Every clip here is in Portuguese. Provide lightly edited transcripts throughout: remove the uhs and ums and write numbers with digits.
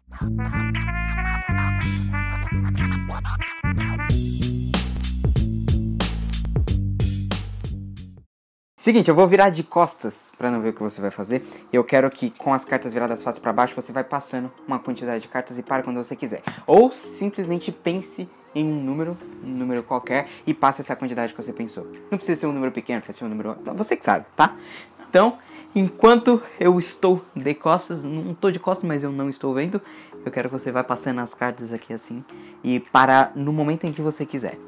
Seguinte, eu vou virar de costas pra não ver o que você vai fazer. Eu quero que com as cartas viradas face pra baixo você vai passando uma quantidade de cartas e para quando você quiser. Ou simplesmente pense em um número qualquer e passe essa quantidade que você pensou. Não precisa ser um número pequeno, pode ser um número... Você que sabe, tá? Então, enquanto eu estou de costas, não tô de costas, mas eu não estou vendo, eu quero que você vá passando as cartas aqui assim e parar no momento em que você quiser.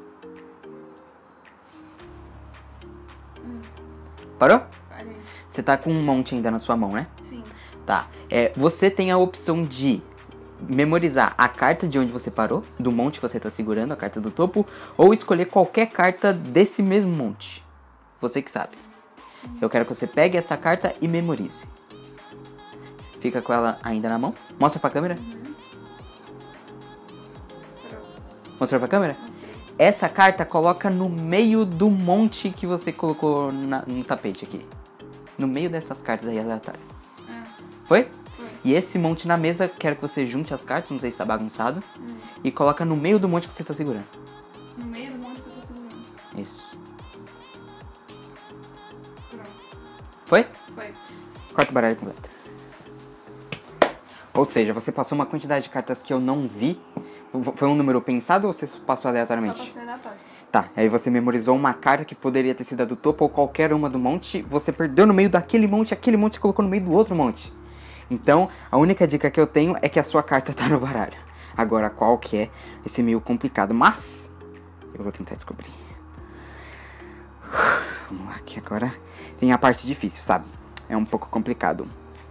Parou? Parei. Você tá com um monte ainda na sua mão, né? Sim. Tá. Você tem a opção de memorizar a carta de onde você parou, do monte que você tá segurando, a carta do topo, ou escolher qualquer carta desse mesmo monte. Você que sabe. Eu quero que você pegue essa carta e memorize. Fica com ela ainda na mão. Mostra pra câmera. Mostrou pra câmera? Essa carta coloca no meio do monte que você colocou no tapete aqui. No meio dessas cartas aí aleatórias. Foi? Foi. E esse monte na mesa, quero que você junte as cartas, não sei se tá bagunçado. E coloca no meio do monte que você tá segurando. No meio do monte que eu tô segurando. Isso. Pronto. Foi? Foi. Corta o baralho completo. Ou seja, você passou uma quantidade de cartas que eu não vi. Foi um número pensado ou você passou aleatoriamente? Só passei aleatório. Tá, aí você memorizou uma carta que poderia ter sido a do topo ou qualquer uma do monte. Você perdeu no meio daquele monte, aquele monte você colocou no meio do outro monte. Então, a única dica que eu tenho é que a sua carta tá no baralho. Agora, qual que é esse meio complicado, mas eu vou tentar descobrir. Vamos lá, que agora tem a parte difícil, sabe? É um pouco complicado.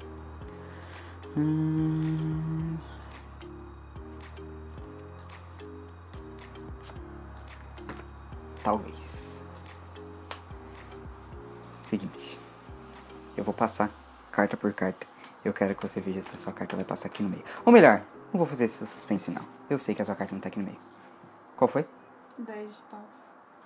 Talvez. Seguinte. Eu vou passar carta por carta. Eu quero que você veja se a sua carta vai passar aqui no meio. Ou melhor, não vou fazer esse suspense não. Eu sei que a sua carta não tá aqui no meio. Qual foi? 10 de paus.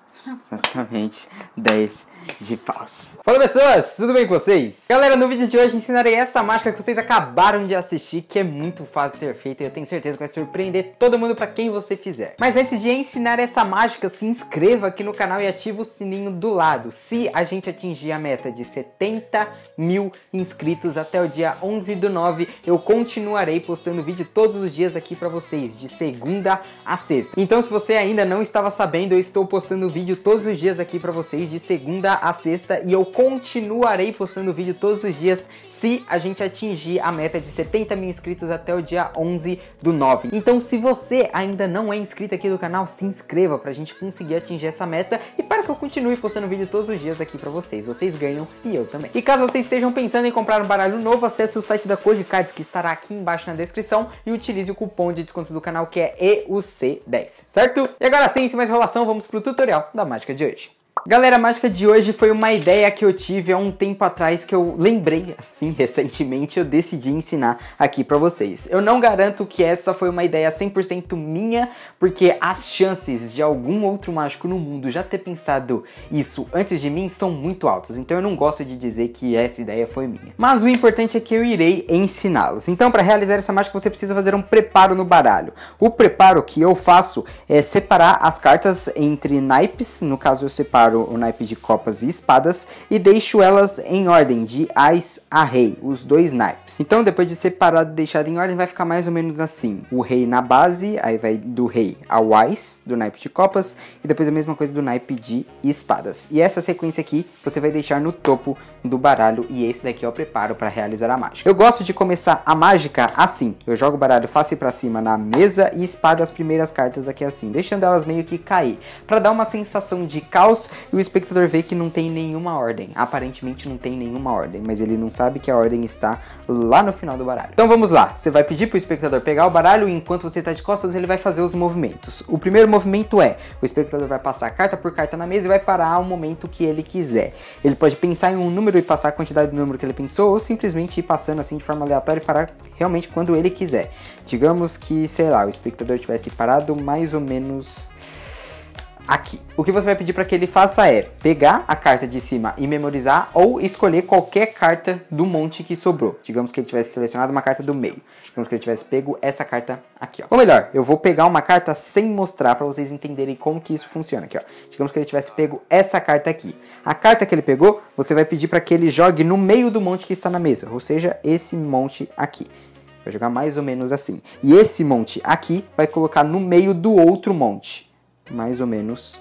Exatamente, 10 de paus. Fala pessoas, tudo bem com vocês? Galera, no vídeo de hoje ensinarei essa mágica que vocês acabaram de assistir, que é muito fácil de ser feita e eu tenho certeza que vai surpreender todo mundo pra quem você fizer. Mas antes de ensinar essa mágica, se inscreva aqui no canal e ative o sininho do lado. Se a gente atingir a meta de 70 mil inscritos até o dia 11/9, eu continuarei postando vídeo todos os dias aqui pra vocês, de segunda a sexta. Então se você ainda não estava sabendo, eu estou postando vídeo todos os dias aqui pra vocês, de segunda a sexta, e eu continuarei postando vídeo todos os dias se a gente atingir a meta de 70 mil inscritos até o dia 11/9. Então se você ainda não é inscrito aqui do canal, se inscreva pra gente conseguir atingir essa meta e para que eu continue postando vídeo todos os dias aqui pra vocês. Vocês ganham e eu também. E caso vocês estejam pensando em comprar um baralho novo, acesse o site da Koji Cards, que estará aqui embaixo na descrição, e utilize o cupom de desconto do canal, que é EUC10, certo? E agora sim, sem mais enrolação, vamos pro tutorial da mágica de hoje. Galera, a mágica de hoje foi uma ideia que eu tive há um tempo atrás, que eu lembrei, assim, recentemente, eu decidi ensinar aqui pra vocês. Eu não garanto que essa foi uma ideia 100% minha, porque as chances de algum outro mágico no mundo já ter pensado isso antes de mim são muito altas, então eu não gosto de dizer que essa ideia foi minha. Mas o importante é que eu irei ensiná-los. Então, para realizar essa mágica, você precisa fazer um preparo no baralho. O preparo que eu faço é separar as cartas entre naipes, no caso eu separo o naipe de copas e espadas e deixo elas em ordem de ás a rei, os dois naipes. Então depois de separado e deixado em ordem vai ficar mais ou menos assim: o rei na base, aí vai do rei ao ás do naipe de copas e depois a mesma coisa do naipe de espadas. E essa sequência aqui você vai deixar no topo do baralho, e esse daqui é o preparo para realizar a mágica. Eu gosto de começar a mágica assim: eu jogo o baralho face para cima na mesa e espalho as primeiras cartas aqui assim, deixando elas meio que cair, para dar uma sensação de caos e o espectador vê que não tem nenhuma ordem. Aparentemente não tem nenhuma ordem, mas ele não sabe que a ordem está lá no final do baralho. Então vamos lá, você vai pedir para o espectador pegar o baralho e enquanto você está de costas ele vai fazer os movimentos. O primeiro movimento é: o espectador vai passar carta por carta na mesa e vai parar ao momento que ele quiser. Ele pode pensar em um número e passar a quantidade do número que ele pensou, ou simplesmente ir passando assim de forma aleatória e parar realmente quando ele quiser. Digamos que, sei lá, o espectador tivesse parado mais ou menos aqui. O que você vai pedir para que ele faça é pegar a carta de cima e memorizar ou escolher qualquer carta do monte que sobrou. Digamos que ele tivesse selecionado uma carta do meio. Digamos que ele tivesse pego essa carta aqui, ó. Ou melhor, eu vou pegar uma carta sem mostrar para vocês entenderem como que isso funciona aqui, ó. Digamos que ele tivesse pego essa carta aqui. A carta que ele pegou, você vai pedir para que ele jogue no meio do monte que está na mesa, ou seja, esse monte aqui. Vai jogar mais ou menos assim. E esse monte aqui vai colocar no meio do outro monte. Mais ou menos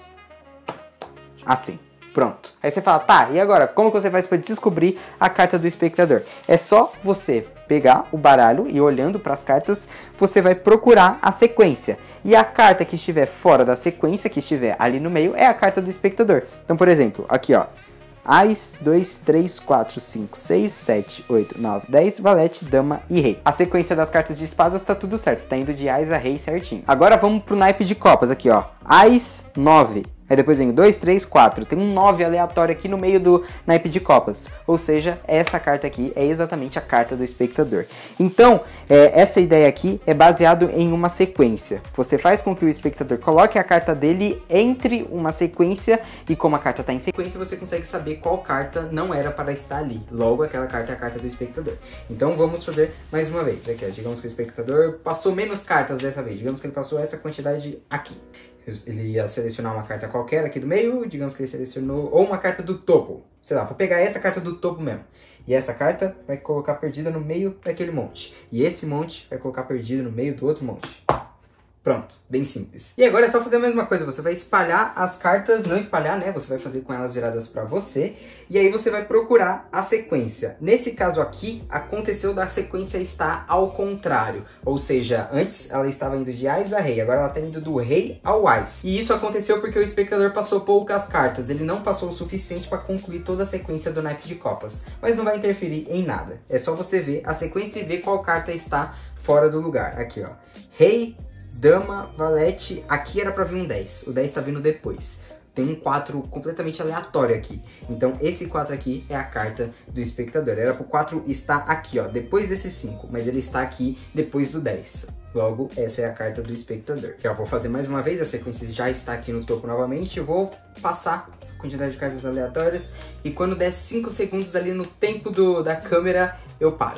assim. Pronto. Aí você fala, tá, e agora? Como que você faz para descobrir a carta do espectador? É só você pegar o baralho e olhando para as cartas, você vai procurar a sequência. E a carta que estiver fora da sequência, que estiver ali no meio, é a carta do espectador. Então, por exemplo, aqui ó. Ás, 2, 3, 4, 5, 6, 7, 8, 9, 10, valete, dama e rei. A sequência das cartas de espadas tá tudo certo, tá indo de ás a rei certinho. Agora vamos pro naipe de copas aqui, ó. Ás, 9. Aí depois vem 2, 3, 4. Tem um 9 aleatório aqui no meio do naipe de copas. Ou seja, essa carta aqui é exatamente a carta do espectador. Então, essa ideia aqui é baseado em uma sequência. Você faz com que o espectador coloque a carta dele entre uma sequência. E como a carta está em sequência, você consegue saber qual carta não era para estar ali. Logo, aquela carta é a carta do espectador. Então, vamos fazer mais uma vez. Aqui, ó, digamos que o espectador passou menos cartas dessa vez. Digamos que ele passou essa quantidade aqui. Ele ia selecionar uma carta qualquer aqui do meio, digamos que ele selecionou, ou uma carta do topo. Sei lá, vou pegar essa carta do topo mesmo. E essa carta vai colocar perdida no meio daquele monte. E esse monte vai colocar perdida no meio do outro monte. Pronto, bem simples. E agora é só fazer a mesma coisa, você vai espalhar as cartas, não espalhar, né? Você vai fazer com elas viradas pra você. E aí você vai procurar a sequência. Nesse caso aqui, aconteceu da sequência estar ao contrário. Ou seja, antes ela estava indo de ás a rei, agora ela está indo do rei ao ás. E isso aconteceu porque o espectador passou poucas cartas, ele não passou o suficiente para concluir toda a sequência do naipe de copas. Mas não vai interferir em nada, é só você ver a sequência e ver qual carta está fora do lugar. Aqui ó, rei, dama, valete, aqui era pra vir um 10, o 10 tá vindo depois. Tem um 4 completamente aleatório aqui. Então esse 4 aqui é a carta do espectador. Era pro 4 estar aqui, ó, depois desse 5, mas ele está aqui depois do 10. Logo, essa é a carta do espectador. Eu vou fazer mais uma vez, a sequência já está aqui no topo novamente. Eu vou passar a quantidade de cartas aleatórias e quando der 5 segundos ali no tempo da câmera, eu paro.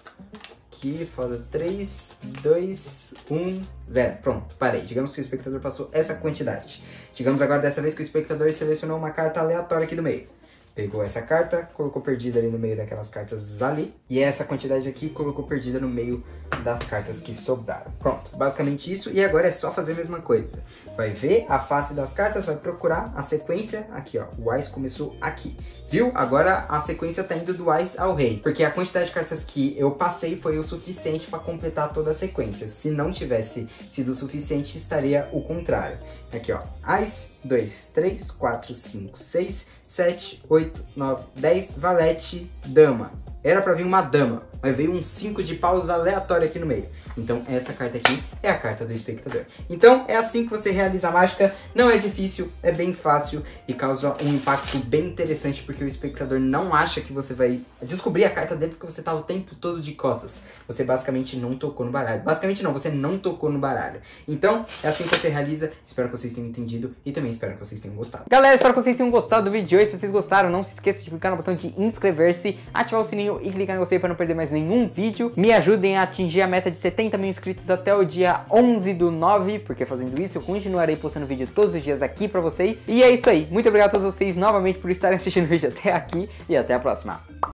Aqui, falta 3, 2, 1, 0. Pronto, parei. Digamos que o espectador passou essa quantidade. Digamos agora dessa vez que o espectador selecionou uma carta aleatória aqui do meio. Pegou essa carta, colocou perdida ali no meio daquelas cartas ali. E essa quantidade aqui colocou perdida no meio das cartas que sobraram. Pronto, basicamente isso. E agora é só fazer a mesma coisa. Vai ver a face das cartas, vai procurar a sequência. Aqui, ó, o ás começou aqui. Viu? Agora a sequência tá indo do ás ao rei. Porque a quantidade de cartas que eu passei foi o suficiente para completar toda a sequência. Se não tivesse sido o suficiente, estaria o contrário. Aqui, ó, ás, 2, 3, 4, 5, 6, 7, 8, 9, 10, valete, dama. Era pra vir uma dama, mas veio um 5 de paus aleatório aqui no meio. Então essa carta aqui é a carta do espectador. Então é assim que você realiza a mágica. Não é difícil, é bem fácil e causa um impacto bem interessante porque o espectador não acha que você vai descobrir a carta dele porque você tá o tempo todo de costas. Você basicamente não tocou no baralho. Basicamente não, você não tocou no baralho. Então é assim que você realiza. Espero que vocês tenham entendido e também espero que vocês tenham gostado. Galera, espero que vocês tenham gostado do vídeo de hoje. Se vocês gostaram, não se esqueça de clicar no botão de inscrever-se, ativar o sininho e clicar em gostei para não perder mais nenhum vídeo. Me ajudem a atingir a meta de 70 mil inscritos até o dia 11/9, porque fazendo isso eu continuarei postando vídeo todos os dias aqui pra vocês. E é isso aí. Muito obrigado a todos vocês novamente por estarem assistindo o vídeo até aqui e até a próxima.